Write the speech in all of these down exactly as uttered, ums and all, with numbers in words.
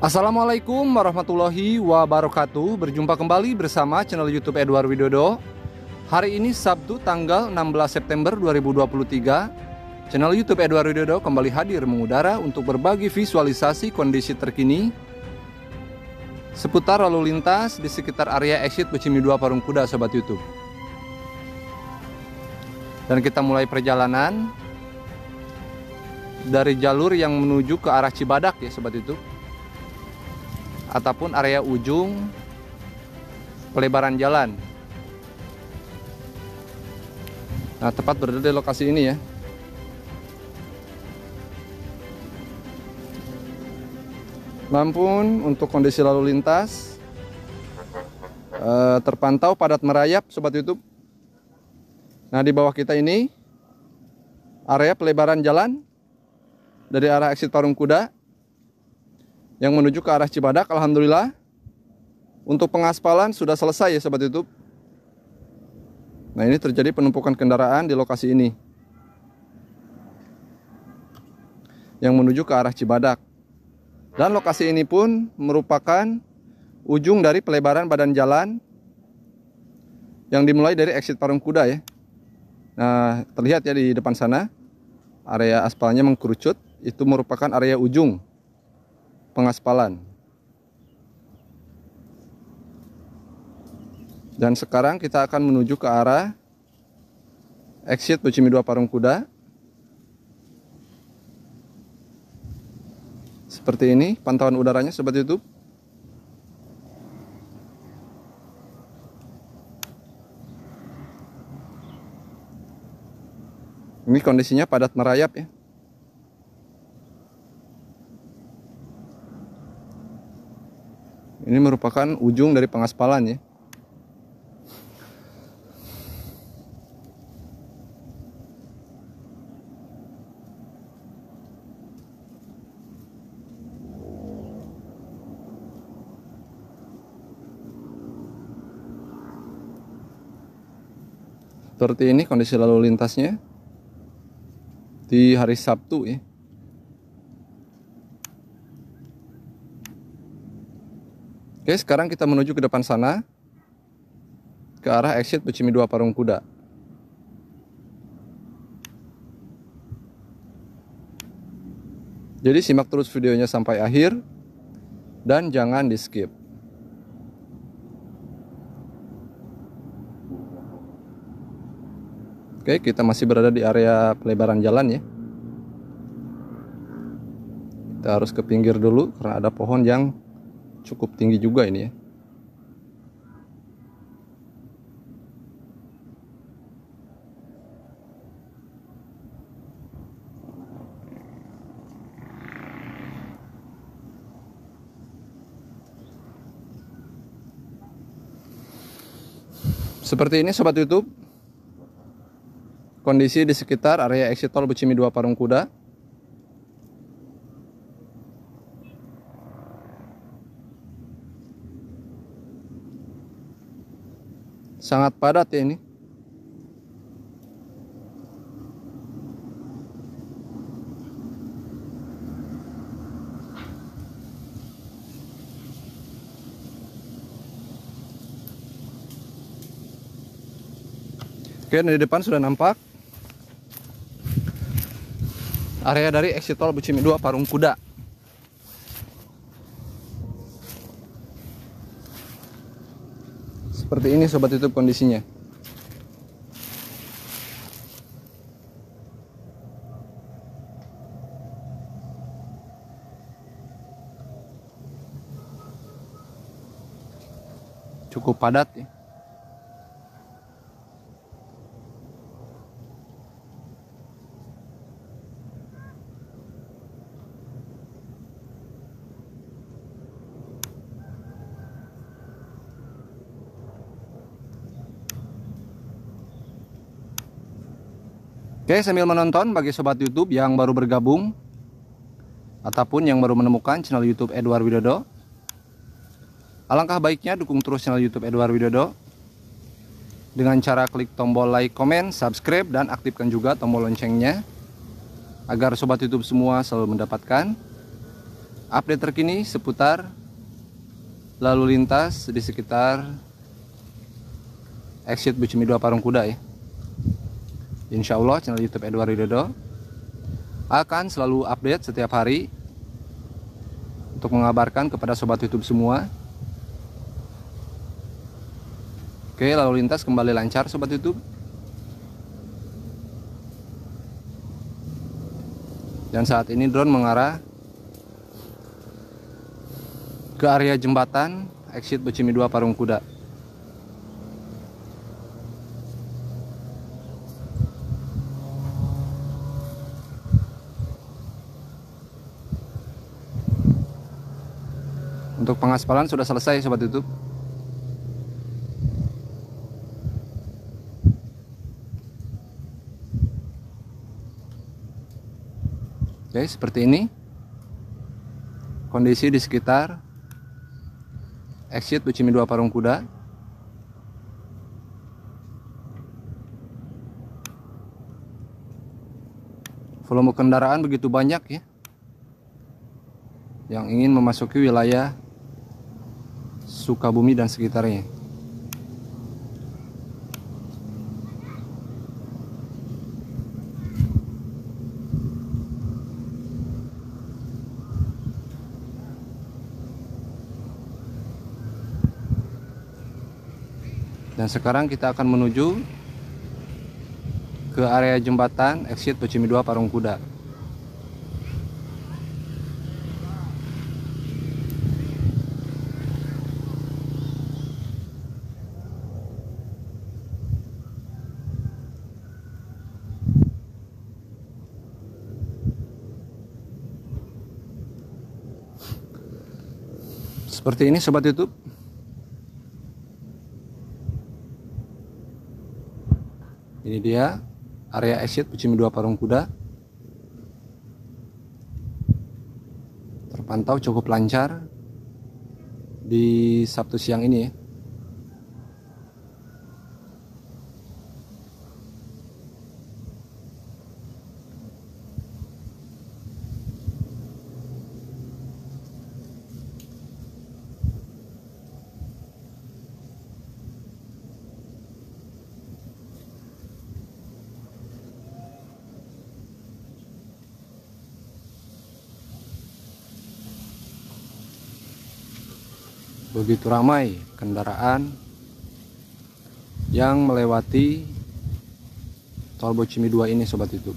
Assalamualaikum warahmatullahi wabarakatuh. Berjumpa kembali bersama channel YouTube Edward Widodo. Hari ini Sabtu tanggal enam belas September dua ribu dua puluh tiga. Channel YouTube Edward Widodo kembali hadir mengudara untuk berbagi visualisasi kondisi terkini seputar lalu lintas di sekitar area exit Becimi dua Parung Kuda, sobat YouTube. Dan kita mulai perjalanan dari jalur yang menuju ke arah Cibadak ya, sobat YouTube, ataupun area ujung pelebaran jalan. Nah, tepat berada di lokasi ini ya. Namun untuk kondisi lalu lintas eh, terpantau padat merayap, sobat YouTube. Nah, di bawah kita ini area pelebaran jalan dari arah exit Parung Kuda yang menuju ke arah Cibadak. Alhamdulillah untuk pengaspalan sudah selesai ya, sobat YouTube. Nah, ini terjadi penumpukan kendaraan di lokasi ini yang menuju ke arah Cibadak. Dan lokasi ini pun merupakan ujung dari pelebaran badan jalan yang dimulai dari exit Parung Kuda ya. Nah, terlihat ya di depan sana area aspalnya mengkerucut, itu merupakan area ujung pengaspalan. Dan sekarang kita akan menuju ke arah exit Becimi dua Parung Kuda. Seperti ini pantauan udaranya, sobat YouTube. Ini kondisinya padat merayap ya. Ini merupakan ujung dari pengaspalan ya. Seperti ini kondisi lalu lintasnya di hari Sabtu ya. Oke, sekarang kita menuju ke depan sana ke arah exit Becimi dua Parung Kuda. Jadi simak terus videonya sampai akhir dan jangan di skip. Oke, kita masih berada di area pelebaran jalan ya. Kita harus ke pinggir dulu karena ada pohon yang cukup tinggi juga ini ya. Seperti ini, sobat YouTube, kondisi di sekitar area exit tol Becimi dua Parung Kuda. Sangat padat ya ini. Oke, di depan sudah nampak area dari exit tol Becimi dua Parung Kuda. Seperti ini, sobat YouTube, kondisinya. Cukup padat ya. Oke, sambil menonton bagi sobat YouTube yang baru bergabung ataupun yang baru menemukan channel YouTube Edward Widodo, alangkah baiknya dukung terus channel YouTube Edward Widodo dengan cara klik tombol like, komen, subscribe, dan aktifkan juga tombol loncengnya agar sobat YouTube semua selalu mendapatkan update terkini seputar lalu lintas di sekitar exit Bucimi dua Parungkuda ya. Insya Allah channel YouTube Edward Widodo akan selalu update setiap hari untuk mengabarkan kepada sobat YouTube semua. Oke, lalu lintas kembali lancar sobat YouTube. Dan saat ini drone mengarah ke area jembatan exit Bucimi dua Parungkuda. Untuk pengaspalan sudah selesai sobat YouTube. Oke, seperti ini kondisi di sekitar exit Bucimi dua Parungkuda. Volume kendaraan begitu banyak ya yang ingin memasuki wilayah Sukabumi dan sekitarnya. Dan sekarang kita akan menuju ke area jembatan exit Bucimi dua Parungkuda. Seperti ini sobat YouTube. Ini dia area exit Bucimi dua Parungkuda. Terpantau cukup lancar di Sabtu siang ini ya. Begitu ramai kendaraan yang melewati tol Bucimi dua ini sobat YouTube.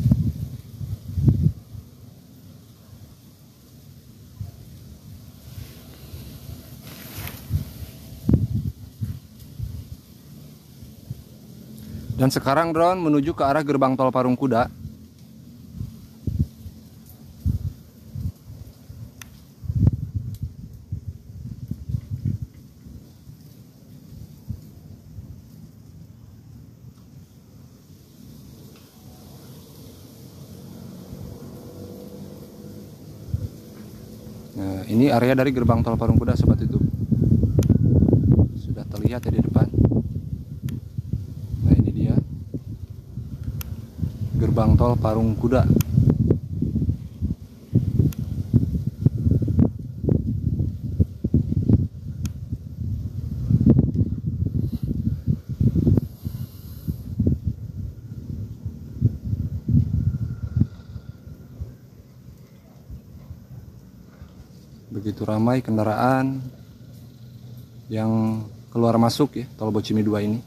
Dan sekarang drone menuju ke arah gerbang tol Parungkuda. Nah, ini area dari gerbang tol Parungkuda sobat YouTube. Sudah terlihat ya di depan. Nah, ini dia gerbang tol Parungkuda. Begitu ramai kendaraan yang keluar masuk ya tol Bucimi dua ini.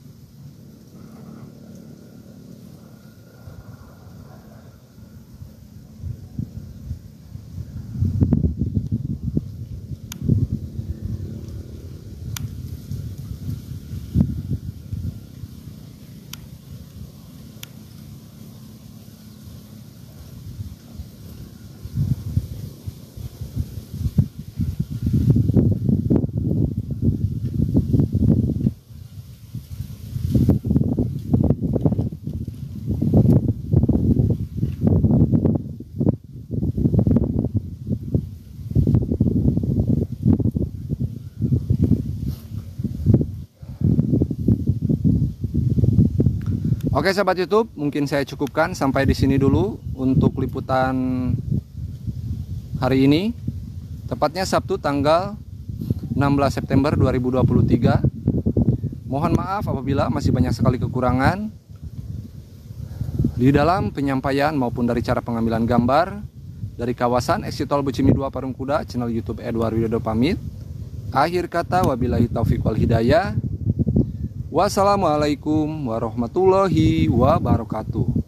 Oke sahabat YouTube, mungkin saya cukupkan sampai di sini dulu untuk liputan hari ini, tepatnya Sabtu tanggal enam belas September dua ribu dua puluh tiga. Mohon maaf apabila masih banyak sekali kekurangan di dalam penyampaian maupun dari cara pengambilan gambar. Dari kawasan Exit Tol Bucimi dua Parung Kuda, channel YouTube Edward Widodo pamit. Akhir kata, wabillahi taufiq wal hidayah. Wassalamualaikum warahmatullahi wabarakatuh.